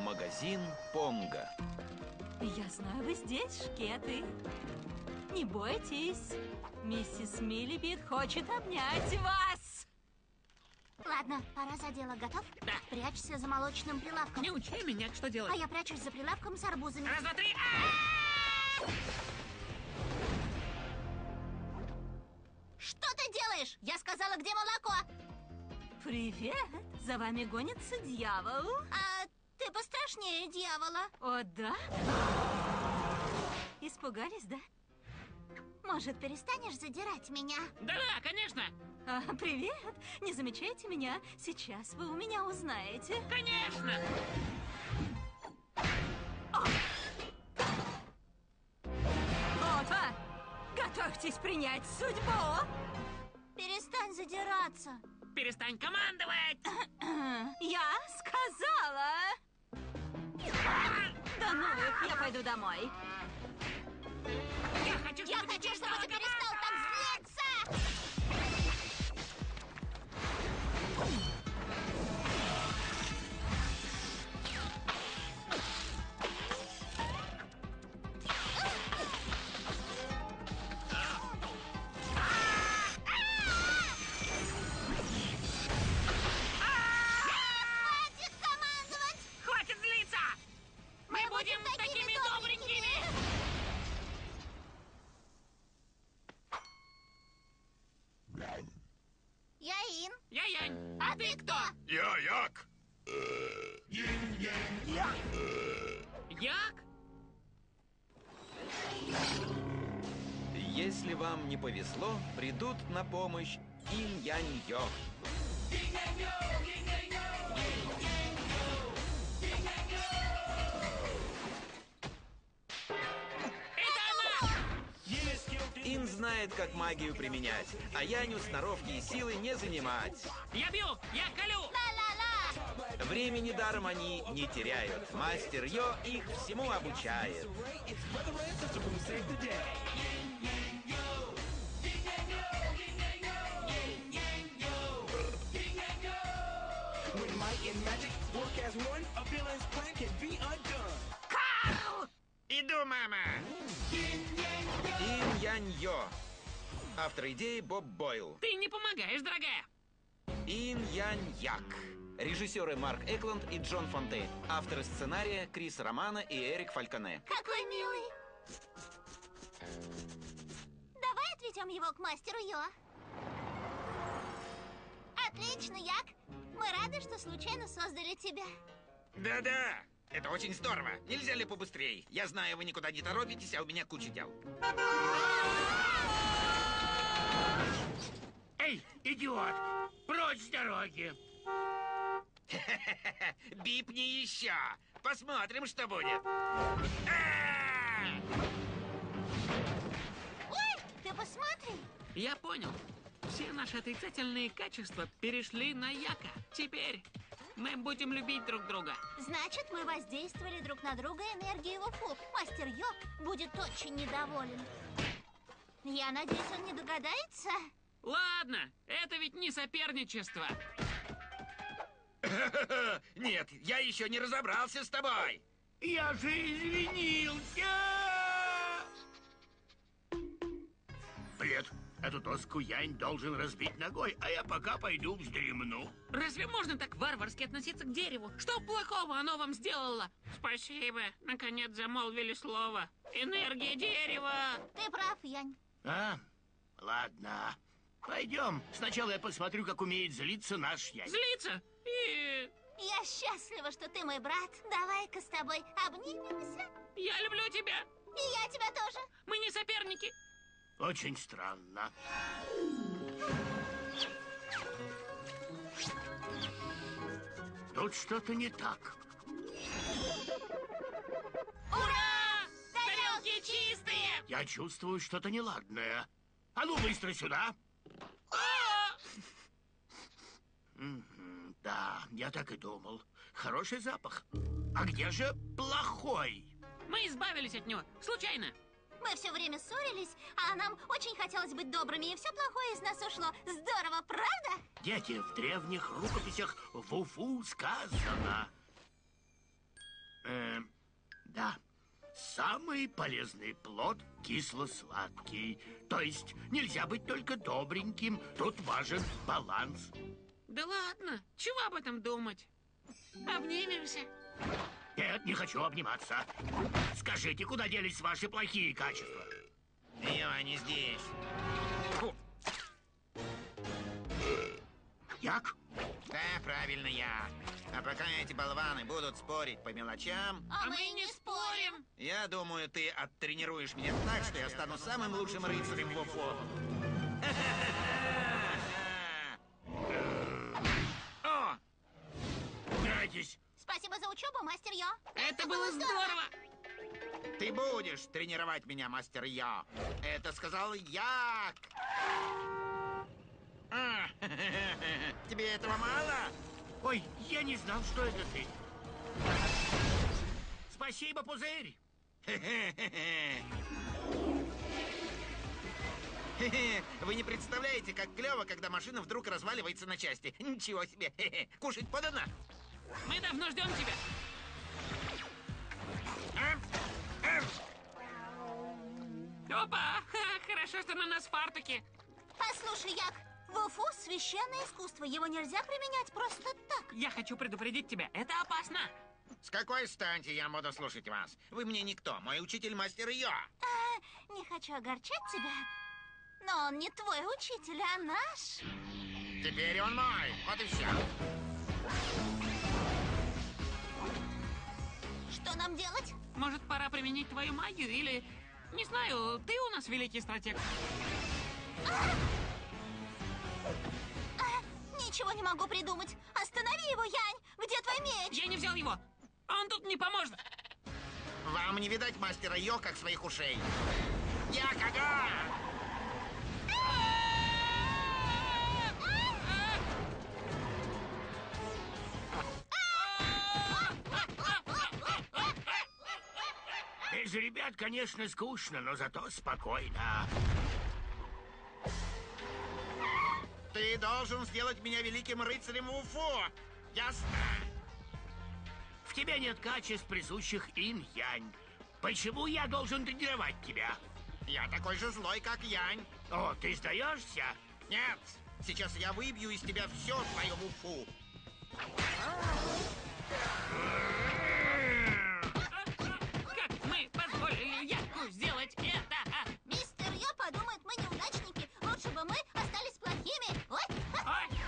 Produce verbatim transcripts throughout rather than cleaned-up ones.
Магазин Понго. Я знаю, вы здесь, шкеты. Не бойтесь. Миссис Миллибит хочет обнять вас. Ладно, пора за дело. Готов? Да. Прячься за молочным прилавком. Не учи меня, что А делать. я прячусь за прилавком с арбузами. Раз, два, три. А-а-а! Что ты делаешь? Я сказала, где молоко. Привет. За вами гонится дьявол. А ты пострашнее дьявола. О, да? Испугались, да? Может, перестанешь задирать меня? Да-да, конечно. А, привет. Не замечайте меня. Сейчас вы у меня узнаете. Конечно. Опа! Готовьтесь принять судьбу. Перестань задираться. Перестань командовать. Я сказала. Да ну их, я пойду домой. Я хочу, Я чтобы хочу, ты чтобы ты перестал так злиться. Хватит командовать! Хватит злиться! Мы будем такими добренькими! Я Ин. Я Янь. А ты кто? Я Як. Як? Если вам не повезло, придут на помощь Инь-Янь-Йо. Это она! Ин знает, как магию применять, а Яню сноровки и силы не занимать. Я бью! Я колю! Ла-ла-ла! Времени даром они не теряют. Мастер Йо их всему обучает. Иду, мама! Инь-Янь-Йо. Автор идеи Боб Бойл. Ты не помогаешь, дорогая! Инь-Янь-Як. Режиссеры Марк Экланд и Джон Фонтейн. Авторы сценария Крис Романо и Эрик Фальконе. Какой милый. Давай отведем его к мастеру Йо. Отлично, Як. Мы рады, что случайно создали тебя. Да-да, это очень здорово. Нельзя ли побыстрее? Я знаю, вы никуда не торопитесь, а у меня куча дел. Эй, идиот! Прочь с дороги! Бипни еще. Посмотрим, что будет. А! Ой, ты посмотри. Я понял. Все наши отрицательные качества перешли на Яка. Теперь мы будем любить друг друга. Значит, мы воздействовали друг на друга энергией его фу. Мастер Йо будет очень недоволен. Я надеюсь, он не догадается. Ладно, это ведь не соперничество. Нет, я еще не разобрался с тобой. Я же извинился! Привет. Эту доску Янь должен разбить ногой, а я пока пойду вздремну. Разве можно так варварски относиться к дереву? Что плохого оно вам сделало? Спасибо. Наконец замолвили слово. Энергия дерева. Ты прав, Янь. А? Ладно. Пойдем. Сначала я посмотрю, как умеет злиться наш Янь. Злиться? И... Я счастлива, что ты мой брат. Давай-ка с тобой обнимемся. Я люблю тебя. И я тебя тоже. Мы не соперники. Очень странно. Тут что-то не так. Ура! Тарелки чистые! Я чувствую что-то неладное. А ну, быстро сюда! А! Мгм, да, я так и думал. Хороший запах. А где же плохой? Мы избавились от него. Случайно. Мы все время ссорились, а нам очень хотелось быть добрыми, и все плохое из нас ушло. Здорово, правда? Дети, в древних рукописях в Уфу сказано. Самый полезный плод кисло-сладкий. То есть нельзя быть только добреньким. Тут важен баланс. Да ладно, чего об этом думать? Обнимемся. Нет, не хочу обниматься. Скажите, куда делись ваши плохие качества? Ее, они здесь. Фу. Як? Да, правильно, я. А пока эти болваны будут спорить по мелочам, А, мы и не спорим. я думаю, ты оттренируешь меня так, что я стану самым лучшим рыцарем в Уфу. О! Убирайтесь. Спасибо за учебу, мастер Йо. Это было здорово. Ты будешь тренировать меня, мастер Я. Это сказал Як. А, тебе этого мало? Ой, я не знал, что это ты. Спасибо, пузырь. Вы не представляете, как клево, когда машина вдруг разваливается на части. Ничего себе. Кушать подано? Мы давно ждем тебя. Опа! Ха, хорошо, что на нас фартуки. Послушай, Як, в Уфу священное искусство. Его нельзя применять просто так. Я хочу предупредить тебя, это опасно. С какой стати я буду слушать вас? Вы мне никто. Мой учитель мастер Йо. А, не хочу огорчать тебя, но он не твой учитель, а наш. Теперь он мой. Вот и все. Что нам делать? Может, пора применить твою магию или... Не знаю, ты у нас великий стратег. А, ничего не могу придумать. Останови его, Янь. Где твой меч? Я не взял его. Он тут не поможет. Вам не видать мастера Йо, как своих ушей. Я кага! Без ребят, конечно, скучно, но зато спокойно. Ты должен сделать меня великим рыцарем Уфу. Ясно? В тебе нет качеств, присущих инь-янь. Почему я должен тренировать тебя? Я такой же злой, как Янь. О, ты сдаешься? Нет, сейчас я выбью из тебя все твое Уфу. Как мы позволили Яку сделать это? Мистер Йо подумает, мы неудачники. Лучше бы мы остались плохими. Ой. Ой.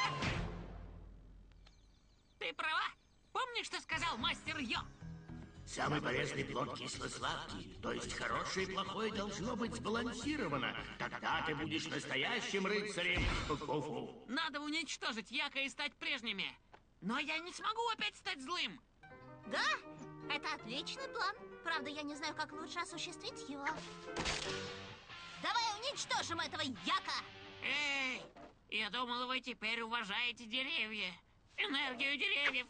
Ты права. Помнишь, что сказал мастер Йо? Самый полезный плод кисло-сладкий. То есть хорошее и плохое должно быть сбалансировано. Тогда ты будешь настоящим рыцарем. Фу-фу. Надо уничтожить Яка и стать прежними. Но я не смогу опять стать злым. Да, это отличный план. Правда, я не знаю, как лучше осуществить его. Давай уничтожим этого Яка. Эй, я думал, вы теперь уважаете деревья. Энергию деревьев.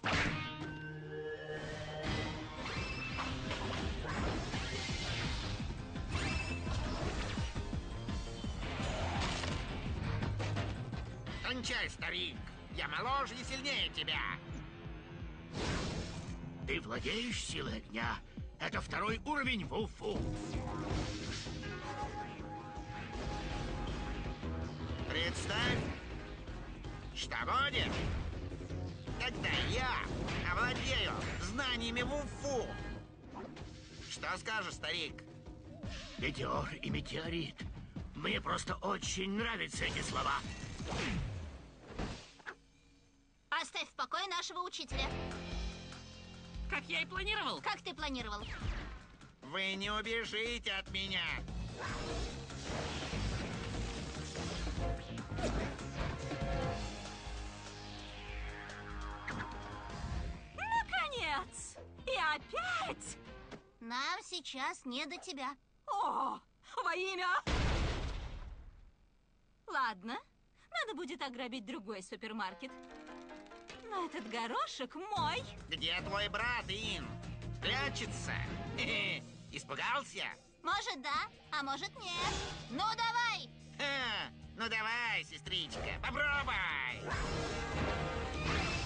Кончай, старик. Я моложе и сильнее тебя. Ты владеешь силой огня. Это второй уровень в Уфу. Представь, что будет, когда я овладею знаниями в Уфу. Что скажешь, старик? Метеор и метеорит. Мне просто очень нравятся эти слова. Оставь в покое нашего учителя. Как я и планировал. Как ты планировал? Вы не убежите от меня. Наконец! И опять! Нам сейчас не до тебя. О, во имя... Ладно, надо будет ограбить другой супермаркет. Но этот горошек мой. Где твой брат, Ин? Прячется? Хе-хе. Испугался? Может, да, а может, нет. Ну, давай! Ха, ну давай, сестричка, попробуй.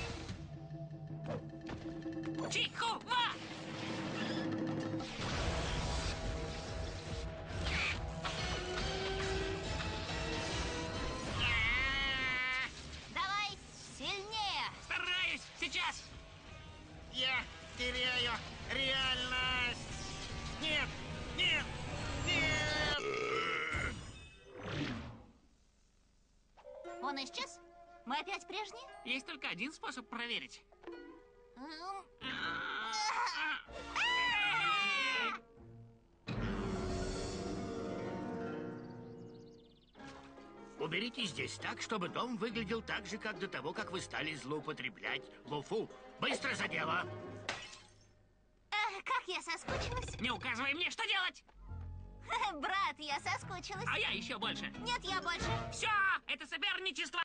Чихува! я теряю реальность. Нет, нет, нет. Он исчез? Мы опять прежние? Есть только один способ проверить. М, Уберите здесь так, чтобы дом выглядел так же, как до того, как вы стали злоупотреблять Луфу. Быстро за дело! э, Как я соскучилась. Не указывай мне, что делать! Брат, я соскучилась. А я еще больше. Нет, я больше. Все, это соперничество!